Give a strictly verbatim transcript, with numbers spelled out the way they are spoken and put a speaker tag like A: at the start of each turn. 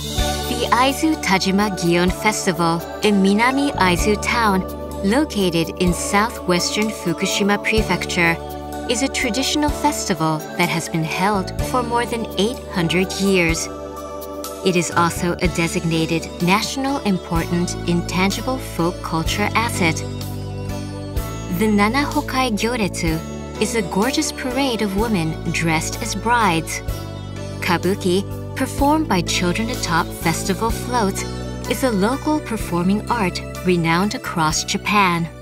A: The Aizu Tajima Gion Festival in Minami Aizu Town, located in southwestern Fukushima Prefecture, is a traditional festival that has been held for more than eight hundred years. It is also a designated national important intangible folk culture asset. The Nana Hokai Gyoretsu is a gorgeous parade of women dressed as brides. Kabuki, performed by children atop festival floats, is a local performing art renowned across Japan.